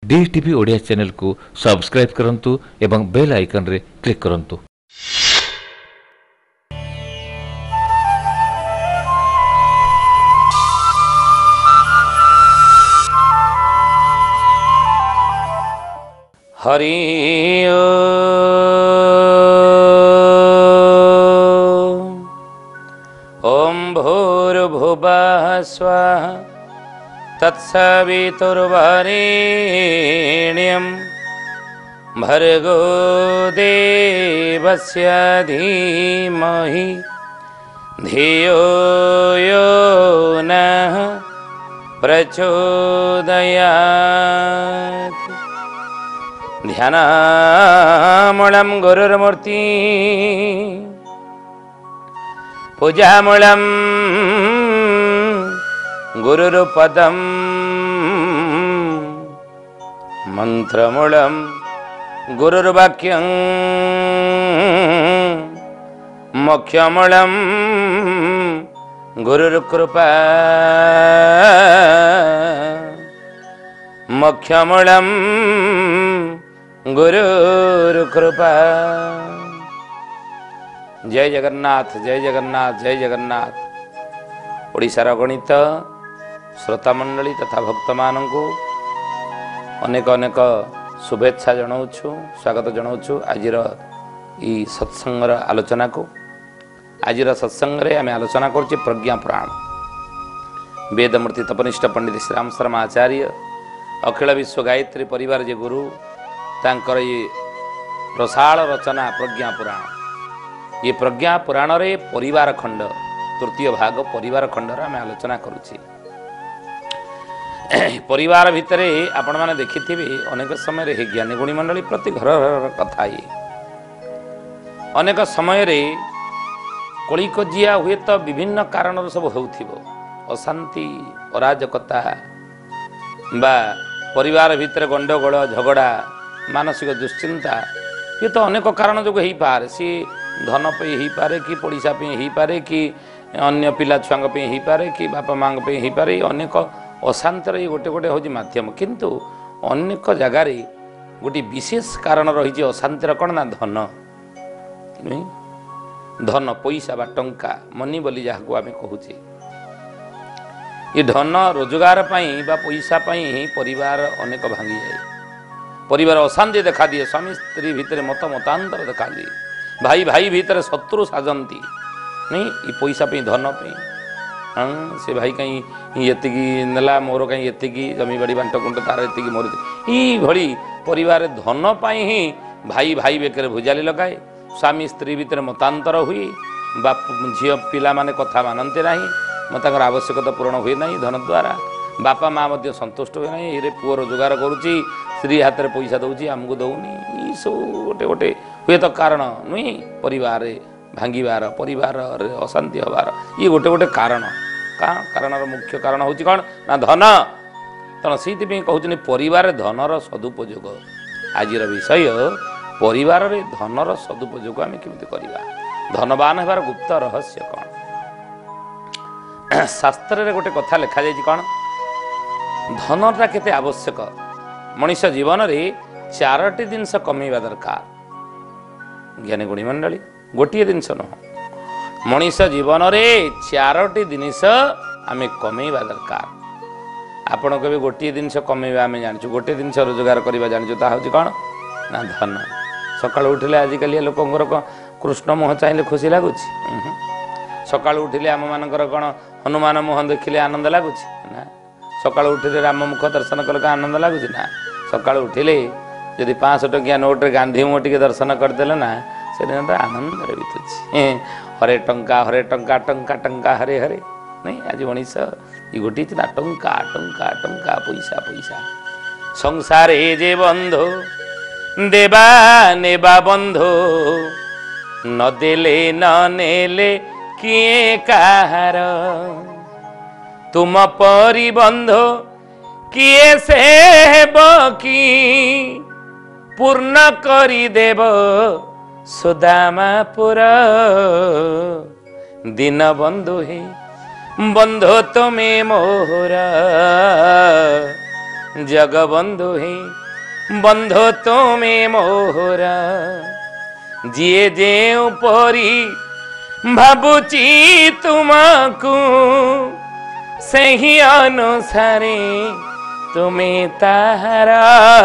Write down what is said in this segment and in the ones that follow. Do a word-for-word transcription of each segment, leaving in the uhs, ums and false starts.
DTV Odia channel को subscribe करंतु एवं बेल आइकन रे क्लिक करंतु। हरि ओम भूर्भुवः स्वः तत्सवितुर्वरेण्यं भर्गो देवस्य धीमहि धियो यो नः प्रचोदयात्। ध्यानामूलं गुरुर्मूर्ति पूजामूलं गुरुरुपदं मंत्रमूलं गुरुर्वाक्यं मोक्षमूलं गुरुर्कृपा मोक्षमूलं गुरुर्कृपा। जय जगन्नाथ जय जगन्नाथ जय जगन्नाथ। ओडिशार गणित श्रोता मंडली तथा भक्त मानू अनेक अनेक शुभेच्छा जनाऊँ स्वागत जनाऊँ आजिर ई सत्संगर आलोचना को। आजिर सत्संग रे आमे आलोचना करछि प्रज्ञा पुराण। वेदमूर्ति तपनिष्ठ पंडित श्रीराम शर्मा आचार्य अखिल विश्व गायत्री परिवार जे गुरु तांकर ये प्रसाल रचना प्रज्ञा पुराण। ये प्रज्ञा पुराण रे परिवार खंड तृतीय भाग परिवार खंडर आम आलोचना करुछि। परिवार भितरे आपण माने देखिथिबे अनेक समय रे ज्ञानी गुणी मंडली प्रति घर कथा ये अनेक समय रे कली कजिया हुए तो विभिन्न कारण सब होउथिबो अशांति अराजकता बा परिवार भितर गंडगोल झगड़ा मानसिक दुश्चिंता ये तो अनेक कारण जो हो पारे सी धन पे ही पारे कि पड़िशा पे ही पारे कि अन्य पिला छुआ पे ही पारे कि बापा माँ पे ही पारे अनेक अशांतर ये गोटे गोटे हूँ मध्यम किंतु अनेक जगार गोटे विशेष कारण रही अशांतिर कौन ना धन धन पैसा बा टंका मनी बोली जहाँ आम कहूचे ये धन रोजगार पाई बा पैसा पाई ही परिवार अनेक भांगी जाए। परिवार अशांति देखा दिए स्वामी स्त्री भितर मत मतांतर देखा दिए भाई भाई भितर शत्रु साजंती नहीं ये पैसा पे धन पे हाँ से भाई कहीं ये नेला मोर कहीं ये जमी बाड़ी बांट कुंट तार ये मोर ये भली परिवार धन पाई ही भाई भाई बेकर भुजाली लगाए स्वामी स्त्री भितर मतांतर हुए बाप झी पिला माने कथा मानते ना मत आवश्यकता पूरण हुए ना धन द्वारा बापा माँ संतुष्ट हुए ना ये पुओ रोजगार करुच्ची स्त्री हाथ में पैसा दौची आमको दौनी ये सब गोटे गोटे हुए तो कारण नुह परिवार भांगार परिवार अशांति हबार ये गोटे गोटे कारण का कारण मुख्य कारण हूँ कौन ना धन तेना से कहते परिवार धनर सदुपयोग आज विषय परिवार धनर सदुपयोग आम केमी करवा धनवान होबार गुप्त रहस्य कौन शास्त्र रे गोटे कथा लिखा जाए कौन धनटा केते आवश्यक मनुष्य जीवन रे चारोटी जिनस कमेवा दरकार ज्ञानी गुणी मंडली गोटे जिनस नुह मनुष्य जीवन रे चारोटी जिनिस आम कमेवा दरकार। आपण कभी गोटे जिनस कमेवा आम जानचु गोटे जिनस रोजगार करवा जानचु ता हूँ कौन ना धन। सकाळ उठिले आजिकल लोकंर कृष्ण मुह चाहिए खुशी लगुच सकाळ उठिले आम मानकर कौन हनुमान मुह देखिले आनंद लगुच ना सकाळ उठिले राम मुख दर्शन कल आनंद लगुच ना सकाळ उठिले जदि पाँच टंकिया नोट्रे गांधी मुह टे दर्शन करदेले ना से दिन आनंद बीतुची हरे टंका हरे टंका टंका टंका हरे हरे नहीं आज मनीष ये गोटे ना टंका टंका टंका पैसा पैसा संसार जे बंधु देवा नेबा बंधु न देले न नेले किए कहार तुम परी बंधु किए से बकी पूर्ण करी देव सुदामापुर दीन बंधु ही बंधु तुम्हें मोहरा जगबंधु ही बंधु तुमे मोहरा जिए जे परी भाबुची तुमको सही अनुसारे तुम्हें तारा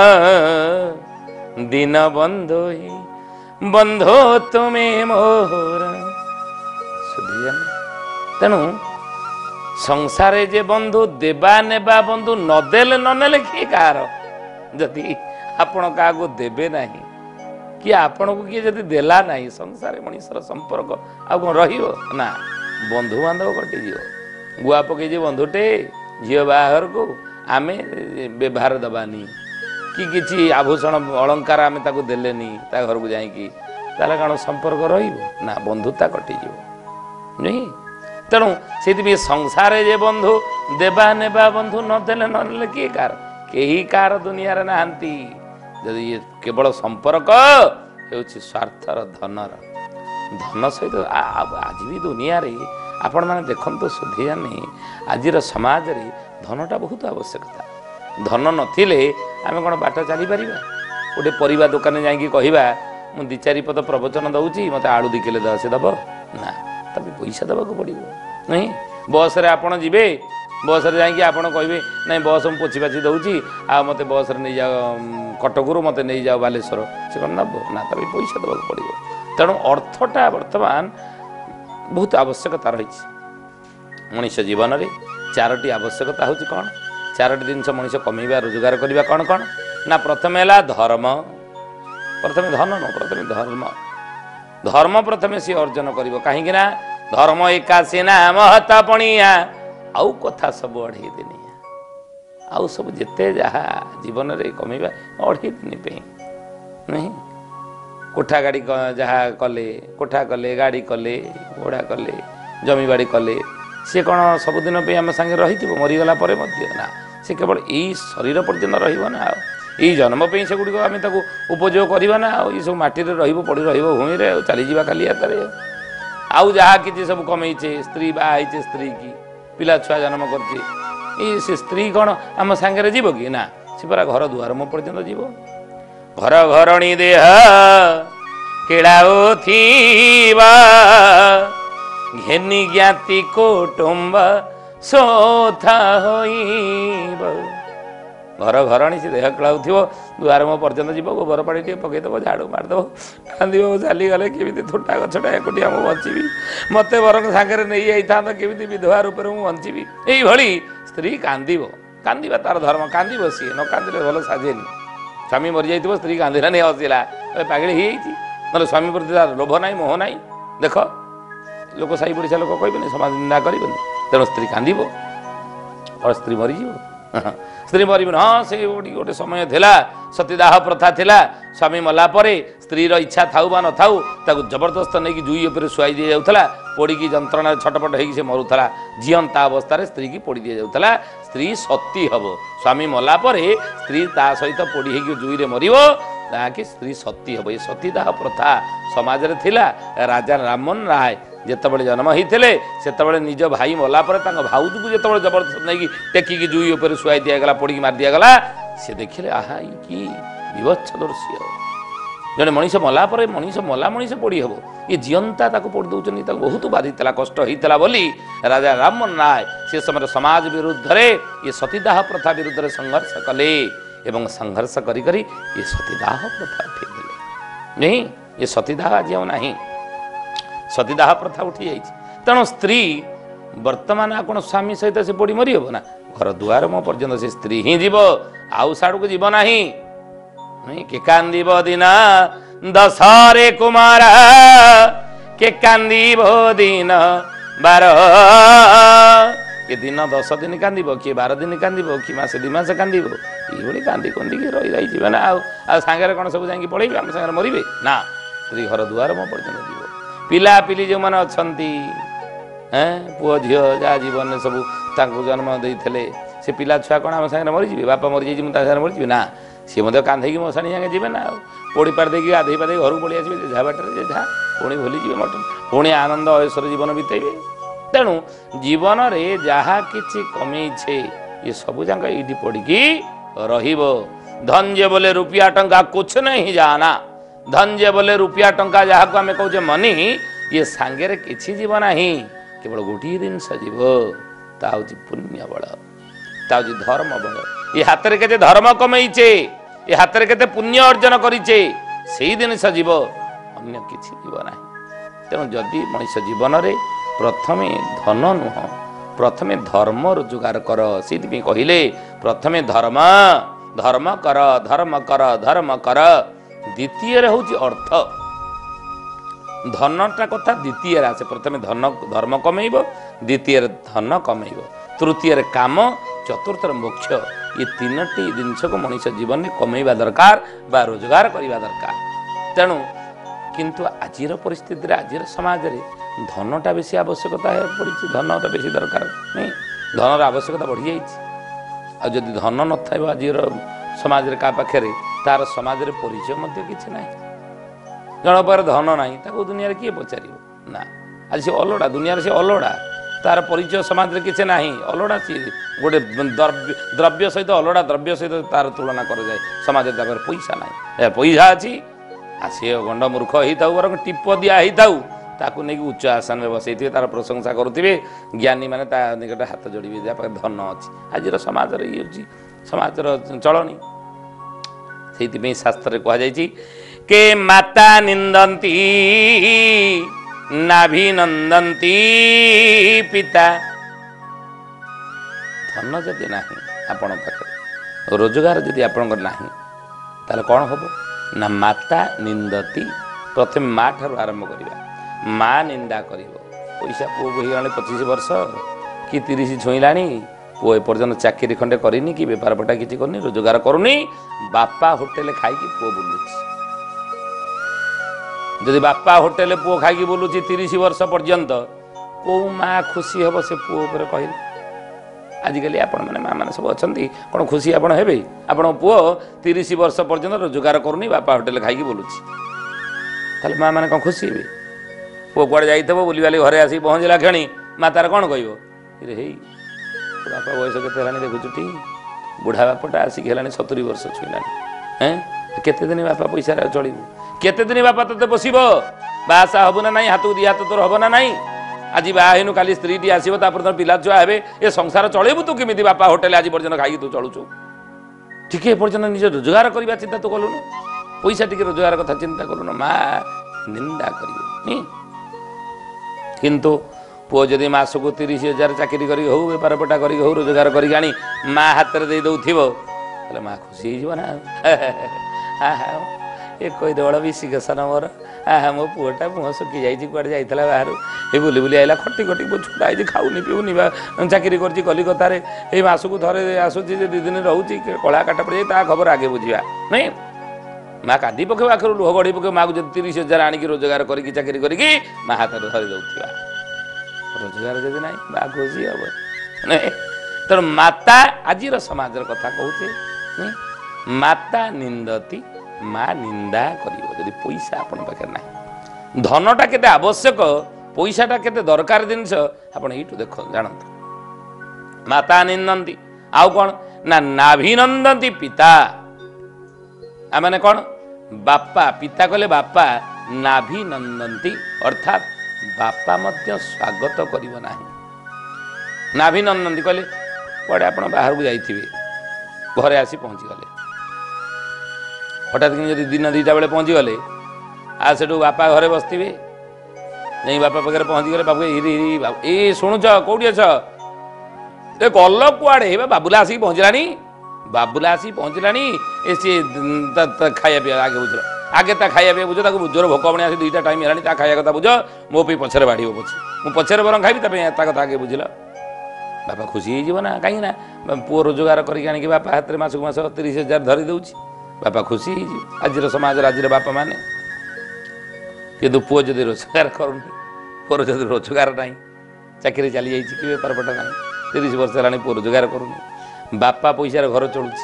दिन बंधु ही बंधु तुम्हें मोहरा तेणु संसारे जे बंधु देवा नेबा बंधु नदेले ननेले किए कार जदि आपण क्या देवे नहीं कि आपण को किए जदि देला नहीं संसार मनीषर संपर्क आ कौन रहा बंधु बांधव कटिज गुआ पकई बंधुटे झील बाहर को आम व्यवहार दबानी कि किसी आभूषण अलंकार आम देलेनी घर को जाकि कौन संपर्क रहा बंधुता कटिज नहीं तेणु से संसार जे बंधु देवा नेबा बंधु नदेले नदेले किए कार कहीं कार दुनिया नहांती जदि ये केवल संपर्क हो स्वार्थर धनर धन सहित आज भी दुनिया रे आपण मैंने देखते सुधिया नहीं आज समाज रे धनटा बहुत आवश्यकता धन नथिले आमे कौन बाट चली पार गोटे परिवा दुकान जाकि कहवा मु दी चारि पद प्रवचन दौची मत आलू दी किले दस दब ना तभी पैसा देवाक पड़ो नहीं बस रे आपण जीवे बस रे जाकि आपण कहे नहीं बस मुझे पोछि पाछि दौची आ मत बस रे नहीं जाओ कटकरू मत नहीं जाओ बालेश्वर से कौन नब ना तभी पैसा देवाक पड़ो तेणु अर्थटा बर्तमान बहुत आवश्यकता रही मनीष जीवन में चारोटी आवश्यकता हूँ कौन चारोटी जिनस मनीष कमेवा रोजगार करवा कौन कौन ना प्रथम है धर्म प्रथम धन न प्रथम धर्म धर्म प्रथम सी अर्जन कर कहीं धर्म एकाशी ना महता पणिया आउ कथा सब अढ़े दिन आउ सब जिते जहा जीवन में कमेवा अढ़े दिन पे नहीं कोठा गाड़ी जहाँ कले कोठा कले गाड़ी कले घोड़ा कले जमी बाड़ी कले सी कौन सबुदिन पे आम सागे रही मरीगला ना से केवल यही शरीर पर्यटन रहा यही जन्म पे से गुड़िक आम उपयोग करवा ना ये सब मटी पड़ी भूमि में चली जा खाली हाथ आउ जहाँ कि सब कमेचे स्त्री बाहे स्त्री की पिला छुआ जन्म कर से स्त्री कौन आम सागे जीव कि ना सी परा घर दुआर मो पर्यटन जीव घर घरणी देह केड़ाओ थीवा घेनी ज्ञाति कुटुंब सोथा होइब घर घरणी से देह केड़ाऊ दुआर मो पर्यटन जीव गोबर पाड़ी टे पकईदेव झाड़ू मारदेव कांदी चली गले केमी थोटा गछटा एकुटिया मु बची मत बर सागर नहीं जाता केमी विधवा रूप में बची यही स्त्री कांदीब कांदा तार धर्म कांदीब सी न कांदे भल साजेनी स्वामी मरी जाइए स्त्री कांदिला नहीं हसिला पागड़ी हो ना स्वामी प्रति तार लोभ ना मोह ना देख लोक साई पड़िशा लोक कहे समाज निंदा कर तेणु स्त्री कांदीब और स्त्री मरीज स्त्री मर हाँ से गोटे समय थिला सतीदाह प्रथा थिला स्वामी मला परे स्त्रीर इच्छा थाउ बा न थाउ ताकू जबरदस्त नहीं जुई उपर शुआई दी जाउथला पोड़ी की जंत्रणा छटपट होगी से मरुला जीवंता अवस्था स्त्री की पोड़ी दी जाउथला स्त्री सती हम स्वामी मला परे स्त्री ता सहित पोड़ी होगी जुई रे मरिबो ताकि स्त्री सती हम ये सतीदाह प्रथा समाज रे थिला राजा राममोहन राय जितेबाला जन्म होते से निज भाई मला भाउज को जो जबरदस्त नहीं टेकिकी जुई उपर शुआई दिगला पोड़ी मार दिगला सी देखिले आहा कि विभत्स दृश्य जड़े मनीष मला पर मनीष मला मनीष पोड़ी हम ये जीवंता पोड़ी दौरान बहुत बाधी कष्ट होता बोली राजा राममोहन राय से समय समाज विरुद्ध ये सतीदाह प्रथा विरुद्ध संघर्ष कले एवं संघर्ष करी करी ये सतीदाह प्रथा उठे नहीं ये सतीदाह आज ना सतीदाह प्रथा उठी जाइए तेणु स्त्री वर्तमान आपण स्वामी सहित से पोड़ी मरी हम ना घर दुआर मो पर्यंत से स्त्री ही जीव आउ साड़ू को जीव ना नहीं के कांदीब दिन दशरे कुमार के कांदीब दिन बार के दिन दस दिन कांदीब किए बार दिन कांदीब कि मासे दि मास कांदीब ये कांदी कंदी रही रही जीवे ना आगे कौन सब जाकि पड़े आम सागर मरबे ना स्त्री घर दुआर मो पर्यंत जीव पिला पिली जो मैंने अच्छा पुओ झी जहाँ जीवन सब जन्म देते से पिला छुआ कौन आम सागर मरीजी बापा मरी जाइए मुझे मरीजी ना सी मत कांधे मशाणी सागे जी ना पोड़ी पार देखिए गाधे पाधे घर को पड़ी आसवे जहाँ बाटर जहाँ पुणी भूली जी मटन पुणी आनंद ऐश्वर जीवन बीतेबे तेणु जीवन रे जहाँ कि कमे ये सब जाक ये पड़ी रहिबो। धन जे बोले रुपया टंका कुछ नहीं जाना, धन जे बोले रुपया टंका जहाँ को आम कहे मनी ये सांगे किसी जीव ना, केवल गोटे जिनस जीव ता हूँ पुण्य बल, ता हूँ धर्म बल। ये हाथ में केते धर्म कमईचे, ये हाथ में केते पुण्य अर्जन करिचे, से जिनस जीव अन्य किसी जीव ना। तेणु जदि मनुष्य जीवन में प्रथमे धन नुह, प्रथमे धर्म रोजगार कर, से कहले प्रथमे धर्म धर्म कर धर्म कर धर्म कर, द्वितीय हूँ अर्थ। धनटा कथा द्वितीय आसे, प्रथमे धन धर्म कमेब, द्वितीय धन कमेब, तृतीय काम, चतुर्थ मोक्ष। ये तीन जिनस को मनुष्य जीवन में कमेवा दरकार बा रोजगार करने दरकार। तेणु किंतु आजिर परिस्थिति आजिर समाज रे धनटा बेसी आवश्यकता है पड़ी, धनटा बेसी दरकार नहीं, धनर आवश्यकता बढ़ी जाइए। और जदि धन न था आजिर समाज रे का पाखे तार समाज रे परिचय मध्य किछि नाही, जन पर धन नाही ताको दुनिया किए पचार ना। आज से अलड़ा दुनिया से अलड़ा, तार परिचय समाज रे किछि नाही, अलड़ा सी गोटे द्रव्य द्रव्य सहित अलड़ा द्रव्य सहित तार तुलना कर जाए। समाज रे तापर पैसा नाही, पैसा अछि आसी गंड मूर्ख होता बर टीप दिया होता ताकू नहीं उच्च आसन में बसई तार प्रशंसा करुवे, ज्ञानी मैंने निकट हाथ जोड़े जहाँ पाखे धन अच्छी। आज समाज ये समाज चलनी से शास्त्र कहुई के माता निंदती नाभिनंदती पिता। धन जदि ना आपण पाखे, रोजगार जदि आपण ना ताले कौन हम ना माता निंदती, प्रथम माँ ठार आरंभ करवा, माँ निंदा कर पैसा पुओ को होगा पचीस वर्ष कि तीस छुईला, पुओ एपर्तन चाकरी खंडे करनी कि बेपार पटा किसी करनी, रोजगार करूनी, बापा होटेल खाई पुओ बुलूची। जदि बापा होटेल पुओ खाई बुलूची तीस वर्ष पर्यंत कौ माँ खुशी हम से पुओ पर कहले। आजिकल आपण मैंने माँ मैंने सब अच्छा कौन खुशी आप हे आप पुओ तीस वर्ष पर्यंत रोजगार करूनी, बापा होटेल खाई बुलूची, ताले माँ मैंने कौन खुशी हे? पुओ कड़े जाइए बुली बाली घरे आसी पहुँचला क्षणी माँ तार कौन कह बापा बयस के देखु ठीक बुढ़ा बापटा आसिक है सतुरी वर्ष छुईला, हैं केते दिन बापा पैसा चलू, केते दिन बापा ते बस बासा हबु ना नहीं, हाथ दी हाथ तोर हम ना नहीं। आज बाहनु काली स्त्री टी आसो तुम पिला छुआ हे, ये संसार चलेबू तू केमी? बापा होटेल आज पर्यटन खाई तू चलुचु, टिके पर्यटन निज रोजगार करने चिंता तू कलुन, पैसा टिके रोजगार कथा चिंता कलुन, माँ निंदा कर। किंतु पुओ जदि मासक तीस हजार चाकरी कर बेपार पटा कर रोजगार कर माँ हाथ में दे दौथिब माँ खुशी होना, ये कहीदे बड़ा विशिकेसन मोर, आहा मो पुओटा मुह सुखी जाइए कड़े जाइला बाहर ये बुली बुली आइला खटी खटी छोटा आई खाऊनी पीऊनी चाकरी कर कलिकतार ये मासक थे आसूसी दी दिन रोचे कला काटा पड़ जाए खबर आगे बुझा नहीं। माँ कादी पके आखिर लुह गढ़ी पके माँ को जब तीस हजार आणिक रोजगार करके चाकरी करके माँ हाथ में धरी दौथिबा, रोजगार जदि ना माँ खुशी हम नहीं। तेणु माता आज समाज कथा कहूचे, माता निंदती माँ निंदा कर पैसा आपण पाखे ना। धनटा केते आवश्यक, पैसाटा केते दरकार जिनस आपण यू देख जानत। माता निंदती आउ कौन ना नाभिनंदती पिता, आने कौन बापा पिता कहले बापा, नाभिनंदती अर्थात बापा मध्य स्वागत करिव नाही। नाभिनंदती कहले कड़े आप बाहर को जाइए घरे आसी पहुँची गले, हठात कि दिन दुईटा बेले पहुँची गले आ से बापा घरे बसते नहीं, बापा पाखे पहुँची गले बापू हिरी हिरी ए शुणुच कौटी अछ ए गल कुआड़े बाबुला आसिक पहुँचला, बाबुला आसिक पहुँचला ए सी खाया पीया आगे बुझल, आगे ता खाया पीया बुझ, जोर भोक बणी आसी दुईटा टाइम है ता खाया कथा बुझ, मो पे पछरे बाढ़ पछे मु पछरे बर खाइबी ता कथा आगे बुझल। बापा खुशी होना कहीं ना पुओ रोजगार करके बापा हाथ में मासक मास तीस हजार धरी दौची, बापा खुशी आज समाज आज बापा माने। किंतु पुओ जदि रोजगार करूनी, पुओर जदि रोजगार ना चाकरी चली जाइए कि बेपार पटा ना तीस वर्ष है पुओ रोजगार करूनी, बापा पैसा घर चलुची,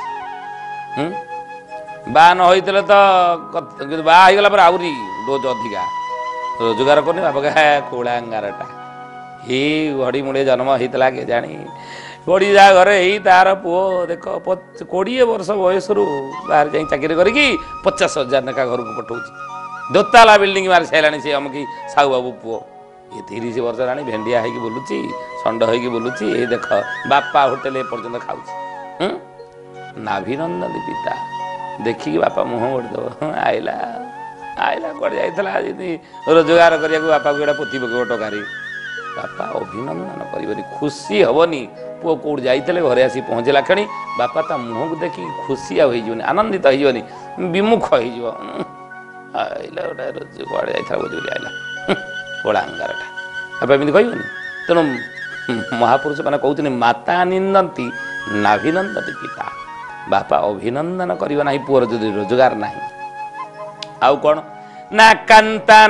बा न होते तो बागला पर आहरी डोज अधिका रोजगार करनी, बापा कहे खोला अंगारटा ही घड़ी मुड़े जन्म होता के जानी ପଡ଼ିଯା ଘରେ ଏଇ ତାର ପୁଅ ଦେଖ କୋଡ଼ିଏ ବର୍ଷ ବୟସରୁ ବାହାରେ ଯାଇ ଚାକିରି କରିକି ପଚାଶ ହଜାର ଲେଖା ଘରକୁ ପଠାଉଛି। ଦୋତାଲା ବିଲ୍ଡିଂ ମାରି ସାରିଲାଣି ସେ ଅମକି ସାହୁ ବାବୁ ପୁଅ। ଏ ତିରିଶ ବର୍ଷ ହେଲାଣି ଭେଣ୍ଡିଆ ହେଇକି ବୁଲୁଛି, ଷଣ୍ଢ ହେଇକି ବୁଲୁଛି। ଏଇ ଦେଖ ବାପା ହୋଟେଲ ଏପର୍ଯ୍ୟନ୍ତ ଖାଉଛି। ହୁଁ ନାଭିନନ୍ଦନୀ ପିତା ଦେଖିକି ବାପା ମୁହଁ ମୋଡ଼ିଦେବ। ଆଇଲା ଆଇଲା କୁଆଡ଼େ ଯାଇଥିଲା ଯେମିତି ରୋଜଗାର କରିବାକୁ ବାପାକୁ ଏଇଟା ପୋତି ପକେଇବ ଟଙ୍କାରେ। ବାପା ଅଭିନନ୍ଦନ କରିବନି, ଖୁସି ହେବନି। ପୁଅ କେଉଁଠି ଯାଇଥିଲେ ଘରେ ଆସି ପହଞ୍ଚିଲା କ୍ଷଣି ବାପା ତା ମୁହଁକୁ ଦେଖିକି ଖୁସି ଆଉ ହେଇଯିବନି, ଆନନ୍ଦିତ ହେଇଯିବନି, ବିମୁଖ ହେଇଯିବ। ଆଇଲା ଗୋଟେ ରୋଜ କୁଆଡ଼େ ଯାଇଥିଲା ବୁଝି ବୁଲି ଆଇଲା କଳାଙ୍ଗାରଟା। ବାପା ଏମିତି କହିବନି। ତେଣୁ ମହାପୁରୁଷ ମାନେ କହୁଛନ୍ତି ମାତା ନିନ୍ଦନ୍ତି ନାଭିନନ୍ଦନ୍ତି ପିତା। ବାପା ଅଭିନନ୍ଦନ କରିବ ନାହିଁ ପୁଅର ଯଦି ରୋଜଗାର ନାହିଁ। ଆଉ କ'ଣ ନା କାନ୍ତାନ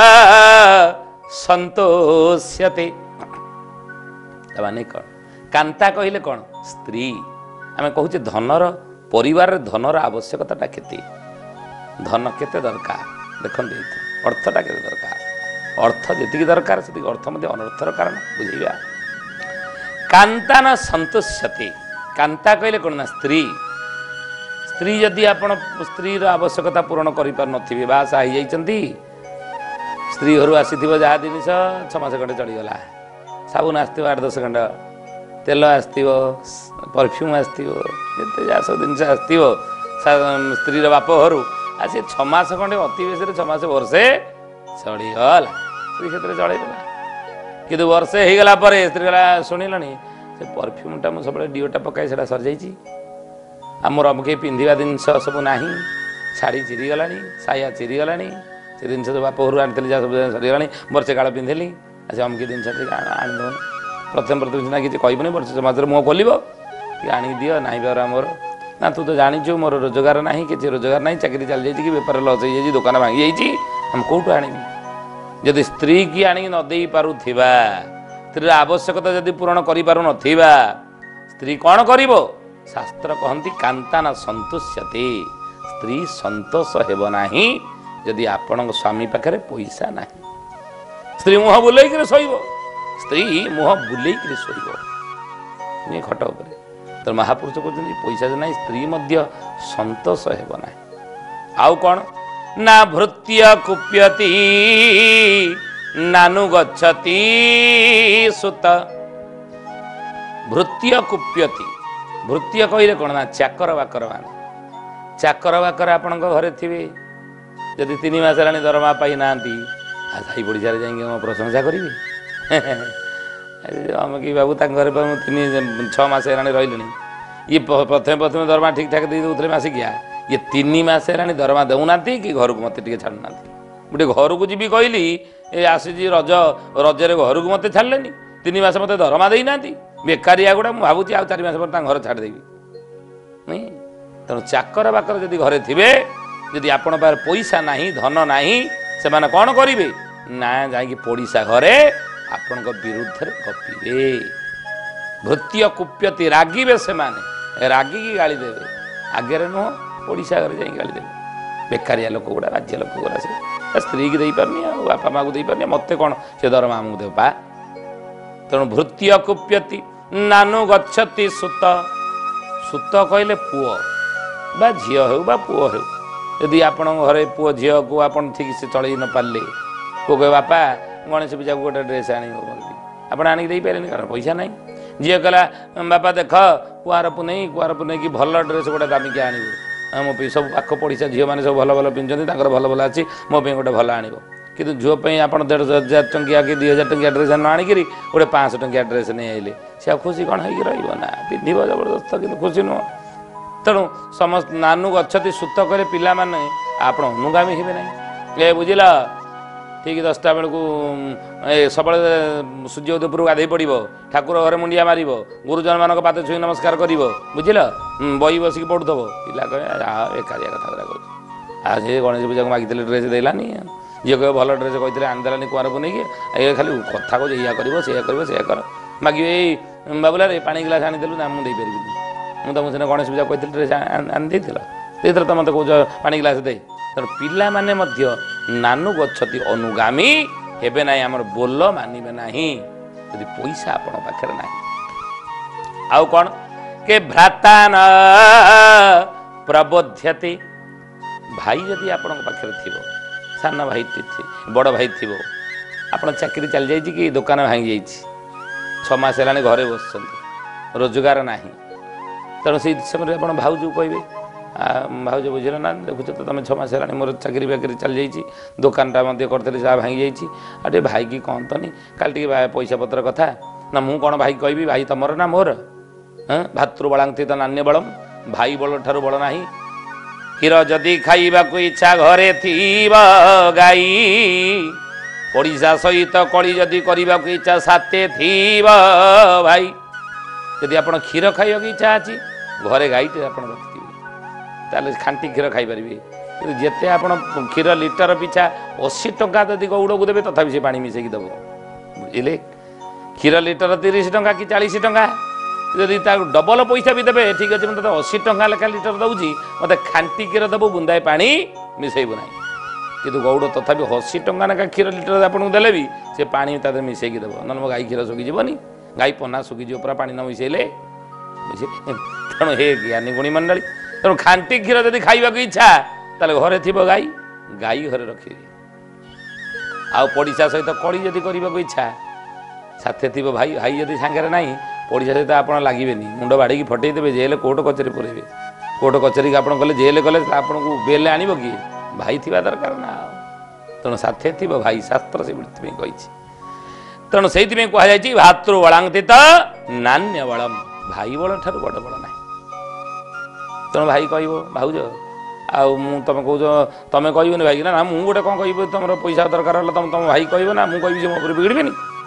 ସନ୍ତୋଷ୍ୟତେ। ମାନେ କ'ଣ କାନ୍ତା କହିଲେ କ'ଣ ସ୍ତ୍ରୀ। ଆମେ କହୁଛେ ଧନର ପରିବାରରେ ଧନର ଆବଶ୍ୟକତାଟା କେତେ, ଧନ କେତେ ଦରକାର ଦେଖନ୍ତୁ। ଏଇଥିରୁ ଅର୍ଥଟା କେତେ ଦରକାର, ଅର୍ଥ ଯେତିକି ଦରକାର ସେତିକି ଅର୍ଥ ମଧ୍ୟ ଅନರ್ಥର କାରଣ ବୁଝେଇବା। କାନ୍ତାନ ସନ୍ତୋଷ୍ୟତେ। କାନ୍ତା କହିଲେ କ'ଣ ନା ସ୍ତ୍ରୀ। ସ୍ତ୍ରୀ ଯଦି ଆପଣ ସ୍ତ୍ରୀର ଆବଶ୍ୟକତା ପୂରଣ କରିପାରୁନଥିବେ, ବାହାସାହା ହେଇଯାଇଛନ୍ତି, ସ୍ତ୍ରୀ ଘରୁ ଆସିଥିବ ଯାହା ଜିନିଷ ଛଅ ମାସ ଖଣ୍ଡେ ଚଳିଗଲା। ସାବୁନ ଆସିଥିବ ଆଠ ଦଶ ଖଣ୍ଡ, ତେଲ ଆସିଥିବ, ପରଫ୍ୟୁମ୍ ଆସିଥିବ, ଯେତେ ଯାହା ସବୁ ଜିନିଷ ଆସିଥିବ ସ୍ତ୍ରୀର ବାପ ଘରୁ, ଆଉ ସେ ଛଅ ମାସ ଖଣ୍ଡେ ଅତି ବେଶୀରେ ଛଅ ମାସ ବର୍ଷେ ଚଳିଗଲା, ସ୍ତ୍ରୀ ସେଥିରେ ଚଳେଇଦେଲା। କିନ୍ତୁ ବର୍ଷେ ହେଇଗଲା ପରେ ସ୍ତ୍ରୀ ଗଲା ଶୁଣିଲଣି ସେ ପରଫ୍ୟୁମ୍ଟା ମୁଁ ସବୁବେଳେ ଡିଓଟା ପକାଏ ସେଇଟା ସରିଯାଇଛି, ଆମର ଅମୁକେଇ ପିନ୍ଧିବା ଜିନିଷ ସବୁ ନାହିଁ, ଶାଢ଼ୀ ଚିରିଗଲାଣି, ସାୟା ଚିରିଗଲାଣି, ସେ ଜିନିଷ ସବୁ ବାପ ଘରୁ ଆଣିଥିଲି ଯାହା ସବୁ ସରିଗଲାଣି, ବର୍ଷେ କାଳ ପିନ୍ଧିଲି, ଆଉ ସେ ଅମୁକି ଜିନିଷ ଟିକେ ଆଣିଦେବନି। ପ୍ରଥମେ ପ୍ରଥମେ ସିନା କିଛି କହିବନି, ବର୍ଷେ ମାସରେ ମୁହଁ ଖୋଲିବ କି ଆଣିକି ଦିଅ, ନାହିଁ ବାର ଆମର ନା ତୁ ତ ଜାଣିଛୁ ମୋର ରୋଜଗାର ନାହିଁ, କିଛି ରୋଜଗାର ନାହିଁ, ଚାକିରି ଚାଲିଯାଇଛି କି ବେପାର ଲସ୍ ହେଇଯାଇଛି, ଦୋକାନ ଭାଙ୍ଗିଯାଇଛି, ଆମେ କେଉଁଠୁ ଆଣିବି। ଯଦି ସ୍ତ୍ରୀ କି ଆଣିକି ନ ଦେଇ ପାରୁଥିବା, ସ୍ତ୍ରୀର ଆବଶ୍ୟକତା ଯଦି ପୂରଣ କରିପାରୁନଥିବା, ସ୍ତ୍ରୀ କ'ଣ କରିବ? ଶାସ୍ତ୍ର କହନ୍ତି କାନ୍ତାନ ସନ୍ତୋଷ୍ୟତେ। ସ୍ତ୍ରୀ ସନ୍ତୋଷ ହେବ ନାହିଁ ଯଦି ଆପଣଙ୍କ ସ୍ୱାମୀ ପାଖରେ ପଇସା ନାହିଁ। ସ୍ତ୍ରୀ ମୁହଁ ବୁଲେଇକିରି ଶୋଇବ, ସ୍ତ୍ରୀ ମୁହଁ ବୁଲେଇକିରି ଶୋଇବ ଖଟ ଉପରେ। ତ ମହାପୁରୁଷ କହୁଛନ୍ତି ପଇସା ଯଦି ନାହିଁ ସ୍ତ୍ରୀ ମଧ୍ୟ ସନ୍ତୋଷ ହେବ ନାହିଁ। ଆଉ କ'ଣ ନା ଭୃତ୍ୟ କୁପ୍ୟତି ନାନୁ ଗଚ୍ଛତି ସୁତ। ଭୃତ୍ୟ କୁପ୍ୟତି, ଭୃତ୍ୟ କହିଲେ କ'ଣ ନା ଚାକର ବାକର ମାନେ। ଚାକର ବାକର ଆପଣଙ୍କ ଘରେ ଥିବେ, ଯଦି ତିନି ମାସ ହେଲାଣି ଦରମା ପାଇନାହାନ୍ତି, ଆଉ ସାହି ପଡ଼ିଶାରେ ଯାଇକି ମୋ ପ୍ରଶଂସା କରିବେ। ଅମକି ବାବୁ ତାଙ୍କ ଘରେ ମୁଁ ତିନି ଛଅ ମାସ ହେଲାଣି ରହିଲେଣି, ଇଏ ପ୍ରଥମେ ପ୍ରଥମେ ଦରମା ଠିକ୍ ଠାକ୍ ଦେଇ ଦେଉଥିଲେ ମାସିକିଆ, ଇଏ ତିନି ମାସ ହେଲାଣି ଦରମା ଦେଉନାହାନ୍ତି କି ଘରକୁ ମୋତେ ଟିକେ ଛାଡ଼ୁନାହାନ୍ତି। ମୁଁ ଟିକେ ଘରକୁ ଯିବି କହିଲି, ଏ ଆସିଛି ରଜ, ରଜରେ ଘରକୁ ମୋତେ ଛାଡ଼ିଲେନି, ତିନି ମାସ ମୋତେ ଦରମା ଦେଇନାହାନ୍ତି, ବେକାରିଆ ଗୁଡ଼ା। ମୁଁ ଭାବୁଛି ଆଉ ଚାରି ମାସ ପରେ ତାଙ୍କ ଘର ଛାଡ଼ିଦେବି। ତେଣୁ ଚାକର ବାକର ଯଦି ଘରେ ଥିବେ, ଯଦି ଆପଣଙ୍କ ପାଖରେ ପଇସା ନାହିଁ, ଧନ ନାହିଁ, ସେମାନେ କ'ଣ କରିବେ ନା ଯାଇକି ପଡ଼ିଶା ଘରେ ଆପଣଙ୍କ ବିରୁଦ୍ଧରେ ଗପିବେ। ଭୃତ୍ୟ କୁପ୍ୟତି, ରାଗିବେ ସେମାନେ, ରାଗିକି ଗାଳି ଦେବେ, ଆଗରେ ନୁହଁ ପଡ଼ିଶା ଘରେ ଯାଇକି ଗାଳି ଦେବେ। ବେକାରିଆ ଲୋକ ଗୁଡ଼ା, ରାଜ୍ୟ ଲୋକ ଗୁଡ଼ା, ସେ ସ୍ତ୍ରୀକି ଦେଇପାରୁନି, ଆଉ ବାପା ମାଆକୁ ଦେଇପାରୁନି, ମୋତେ କ'ଣ ସେ ଦରମା ଆମକୁ ଦେବ ପା। ତେଣୁ ଭୃତ୍ୟ କୁପ୍ୟତି ନାନୁ ଗଚ୍ଛତି ସୁତ। ସୁତ କହିଲେ ପୁଅ ବା ଝିଅ ହେଉ ବା ପୁଅ ହେଉ, ଯଦି ଆପଣଙ୍କ ଘରେ ପୁଅ ଝିଅକୁ ଆପଣ ଠିକ୍ ସେ ଚଳେଇ ନ ପାରିଲେ, ପୁଅ କହିବ ବାପା ଗଣେଶ ପୂଜାକୁ ଗୋଟେ ଡ୍ରେସ୍ ଆଣିବ, ଆପଣ ଆଣିକି ଦେଇପାରିବେନି କାରଣ ପଇସା ନାହିଁ। ଝିଅ କହିଲା ବାପା ଦେଖ କୁଆଁର ପୁନେଇ, କୁଆଁର ପୁନେଇକି ଭଲ ଡ୍ରେସ୍ ଗୋଟେ ଦାମିକି ଆଣିବ, ମୋ ପାଇଁ ସବୁ ପାଖ ପଡ଼ିଶା ଝିଅମାନେ ସବୁ ଭଲ ଭଲ ପିନ୍ଧୁଛନ୍ତି, ତାଙ୍କର ଭଲ ଭଲ ଅଛି, ମୋ ପାଇଁ ଗୋଟେ ଭଲ ଆଣିବ। କିନ୍ତୁ ଝିଅ ପାଇଁ ଆପଣ ଦେଢ଼ ହଜାର ଟଙ୍କିଆ କି ଦୁଇ ହଜାର ଟଙ୍କିଆ ଡ୍ରେସ୍ ନ ଆଣିକିରି ଗୋଟେ ପାଞ୍ଚଶହ ଟଙ୍କିଆ ଡ୍ରେସ୍ ନେଇ ଆଇଲେ, ସେ ଆଉ ଖୁସି କ'ଣ ହେଇକି ରହିବ ନା, ପିନ୍ଧିବ ଜବରଦସ୍ତ, କିନ୍ତୁ ଖୁସି ନୁହଁ। ତେଣୁ ସମସ୍ତ ନାନୁ ଗଚ୍ଛତି ସୁତ କରେ, ପିଲାମାନେ ଆପଣ ଅନୁଗାମୀ ହେବେ ନାହିଁ। ଏ ବୁଝିଲ, ଠିକ୍ ଦଶଟା ବେଳକୁ ଏ ସବୁବେଳେ ସୂର୍ଯ୍ୟ ଉଦୟ ପୂର୍ବରୁ ଗାଧୋଇ ପଡ଼ିବ, ଠାକୁର ଘରେ ମୁଣ୍ଡିଆ ମାରିବ, ଗୁରୁଜନମାନଙ୍କ ପାଦ ଛୁଇଁ ନମସ୍କାର କରିବ, ବୁଝିଲ, ବହି ବସିକି ପଢ଼ୁଥିବ। ପିଲା କହିବେ ଏକାରିଆ କଥା ଗୁଡ଼ା କହୁଛି, ଆଉ ସେ ଗଣେଶ ପୂଜାକୁ ମାଗିଥିଲେ ଡ୍ରେସ୍ ଦେଲାନି, ଝିଅ କହିବ ଭଲ ଡ୍ରେସ୍ କହିଥିଲେ ଆଣିଦେଲାନି କୁଆଁର ପୁନେଇକି, ଏ ଖାଲି କଥା କହୁଛି ଏଇଆ କରିବ ସେଇଆ କରିବ ସେଇଆ କର। ମାଗିବେ ଏଇ ବାବୁଲାରେ ପାଣି ଗ୍ଲାସ୍ ଆଣିଦେଲୁ, ନା ମୁଁ ଦେଇପାରିବିନି, ମୁଁ ତମକୁ ସିନା ଗଣେଶ ପୂଜା କହିଥିଲି ଡ୍ରେସ୍ ଆଣି ଦେଇଥିଲ, ଦେଇଥିଲ ତ ମୋତେ କହୁଛ ପାଣି ଗ୍ଲାସ୍ ଦେ। ତେଣୁ ପିଲାମାନେ ମଧ୍ୟ ନାନୁ ଗଚ୍ଛତି ଅନୁଗାମୀ ହେବେ ନାହିଁ, ଆମର ବୋଲ ମାନିବେ ନାହିଁ ଯଦି ପଇସା ଆପଣଙ୍କ ପାଖରେ ନାହିଁ। आउ कौन के भ्राता न प्रबोध्यते भाई जदि आपण पाखे थी सान भाई बड़ भाई थी आप चाकरी चली जाइए कि दुकान भांगी जाइए छमास है घरे बस रोजगार ना तेणु से समय आप भाउज कहे भाउज बुझल ना देखुच तो तुम छमास है मोर चाकरी बाकरी चली जाइए दुकानटा करी जहाँ भांगी जाइए आटे भाई की कहतनी काली पैसा पत्र कथा ना मु कौन भाई कहि भाई तुमर ना मोर भातृबलांति तो नान्य बलम भाई बल ठार बल ना क्षीर जदि खाइबा इच्छा घरे थीब गाई पड़िशा सहित कड़ी जदि करने को इच्छा साथे थीब भाई यदि आप क्षीर खाइबा इच्छा अच्छी घरे गाईटे आप रखिथे ताले खांटी क्षीर खाई पारे जिते आप क्षीर लिटर पिछा अशी टंका जदि गौड़ को देवे तथा से पानी मिसेक दब बुझे क्षीर लिटर तीस टंका कि चालीस टंका जदि डबल पैसा भी देवे ठीक अच्छे मतलब अशी टंका लेखा लिटर दूसरी मत खांटी क्षीर देव बुंदाए पानी मिसेबू ना कि गौड़ तथा अशी टंका लेखा क्षीर लिटर आपको देले भी से पानी ता मिसेक देव ना मो गाई क्षीर सुखीजनी गाई पना सुखीज पूरा पानी न मिसेले बुझे तेणु हे ज्ञानी गुणी मंडली तेणु खांटी क्षीर जदि खाइबा इच्छा ताले घरे थी गाई गाई घरे रखिए आउ पड़िशा सहित कड़ी जदि करने को इच्छा साथे थी भाई भाई जदि सांगे ना पड़िशा सहित आप लगे मुंड बाड़ी फटेदेवे जेल कोर्ट कचेरी पुरेबे कोर्ट कचेरी आप कले जेल कले आपको बेल आण किए भाई थी दरकार ना तेणु साथे थी भाई शास्त्र से कही तेणु से कहुई भातृबलांति नान्य बलम भाई बल ठार बड़ बड़ ना तेणु भाई कह भाउज आउ तुम कह तुम कहबनी भाई ना मुझे गोटे कौन कह तुम पैसा दरकार तुम तुम भाई कह ना मुझे कह मो बिगड़बे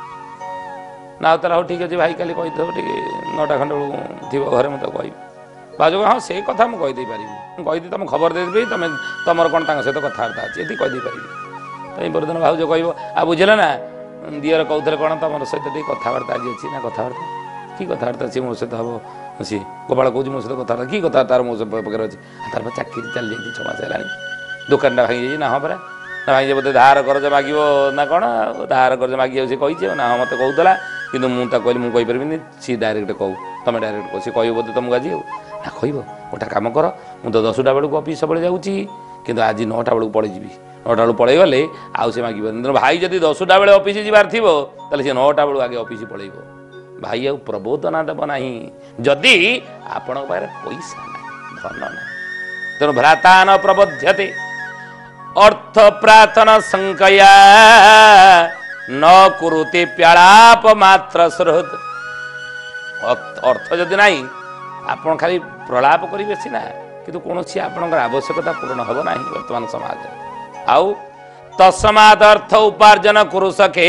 ना तार हाँ ठीक अच्छे भाई काली कहीदेव टे नौटा खंड थी घरे मत कह भाज हाँ से कथा मुझे कहीदे पारि कहीदी तुम खबर देदेवी तुम तुम कौन सहित कथबार्ता अच्छी ये कहीदे पारि तो बरदिन भाज कह आ बुझल ना दियर कहते कौन तुम सहित टे कथबार्ता आज अच्छी ना कथबार्ता कि कथबार्ता सी मो सहित हम सी गोपाल कौन मो सहित कथबार्ता कि कथा तार मो पाखे अच्छी तार चाकरी चली जाइए छमास है दुकान भांगी जाइए ना हाँ परा ना भाई बोधे धार कर्ज माग ना कौन धार कर्ज मागे सी कही ना हाँ मत कहला कि मुझे कहली मुझे कहीपरि सी डायरेक्ट कहू तुम डायरेक्ट कह सी कह बोधे तुमको आज ना कह गोटे कम कर मुझे दसटा बेलू ऑफिस सब जाऊँगी कि आज नौटा बेलू पलैजी नौटा बेलू पलैगले गले आउ से मागे भाई जब दसटा बेले ऑफिस जबार थी सी नौटा बेलू आगे ऑफिस पलैब भाई आउ प्रबोधना देव ना जदि आपण पैसा ना धन ना तेणु भ्राता न प्रबोध्यते अर्थ प्रार्थना संकया न कुरुते प्यालाप मात्र सुहृद अर्थ जदि ना आपड़ खाली प्रलाप करेंगे सीना कि कौन सी आपणकर आवश्यकता पूर्ण हम ना वर्तमान समाज आउ तस्माद अर्थ उपार्जन कुरु सके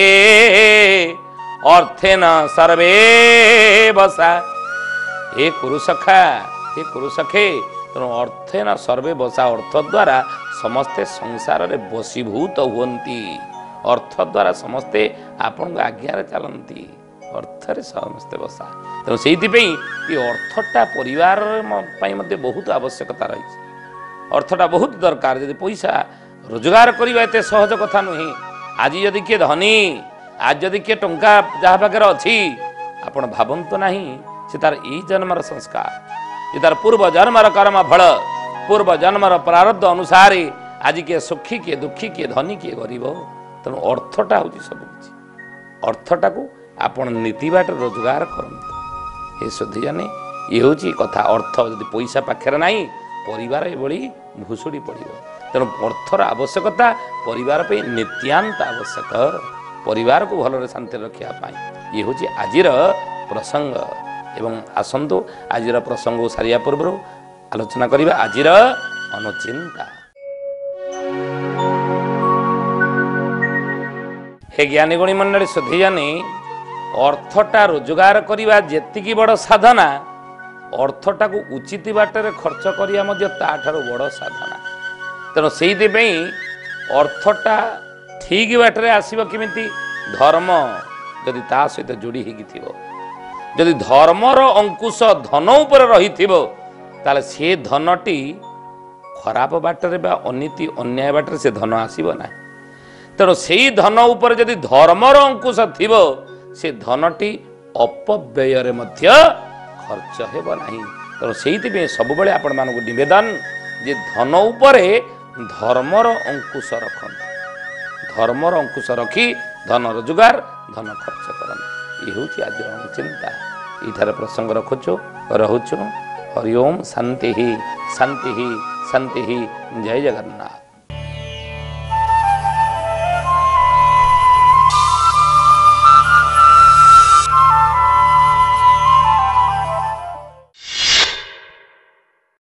अर्थे न सर्वे बसा हे कुरु सखा हे कुरु सखे तेणु अर्थे न सर्वे बसा अर्थ द्वारा समस्ते संसार रे बसीभूत हुंती अर्थ द्वारा समस्ते आपण आज्ञा चलती अर्थरे समस्ते बसा तेणु से अर्थटा परिवार बहुत आवश्यकता रही अर्थटा बहुत दरकार जब पैसा रोजगार करवा एत सहज कथा नुहे आज जदि किए धनी आज जदि किए टंका जहाँ पाखे अच्छी आपण भावतु ना से तार ई जन्मर संस्कार ये तार पूर्व जन्मर कर्म फल पूर्व जन्मर प्रारब्ध अनुसार आज किए सुखी किए दुखी किए धनी किए गरीब तेणु अर्थटा हूँ सबकि अर्थटा को आपण नीति बाट रोजगार करते ये शुद्धि जाने ये हूँ कथा अर्थ जब पैसा पाखे ना परिवार ये भूसुड़ी पड़ो तेणु अर्थर आवश्यकता परिवार पे नित्यांत आवश्यक परिवार को भल शांति रखा ये हूँ आजिर प्रसंग एवं आसंतु आजिर प्रसंग सारिया पूर्व आलोचना करिबा आजिर अनुचिंता। हे ज्ञानी गुणी मंडली शुद्धि जानी अर्थटा रोजगार करवा जेतिकी बड़ साधना अर्थटा को उचित बाटर खर्च करवा ताठार बड़ साधना तेणु से अर्थटा ठीक बाटर आसब केमिति धर्म जदि ता सहित जोड़ी हो जदि धर्मर अंकुश धन उपर रही ताले से धनटी खराब बाटर बा अनीति अन्याय बाटर से धन आसब ना तेणु से धन उपर जदि धर्मर अंकुश थी से धनटी अपव्यय मध्य ଖର୍ଚ୍ଚ ହେବ ନାହିଁ। ତେଣୁ ସେଇଥିପାଇଁ ସବୁବେଳେ ଆପଣମାନଙ୍କୁ ନିବେଦନ ଯେ ଧନ ଉପରେ ଧର୍ମର ଅଙ୍କୁଶ ରଖନ୍ତୁ। ଧର୍ମର ଅଙ୍କୁଶ ରଖି ଧନ ରୋଜଗାର ଧନ ଖର୍ଚ୍ଚ କରନ୍ତୁ। ଇଏ ହେଉଛି ଆଜିର ଚିନ୍ତା। ଏଇଠାରେ ପ୍ରସଙ୍ଗ ରଖୁଛୁ ରହୁଛୁ। ହରି ଓମ୍ ଶାନ୍ତି ଶାନ୍ତି ଶାନ୍ତି। ଜୟ ଜଗନ୍ନାଥ।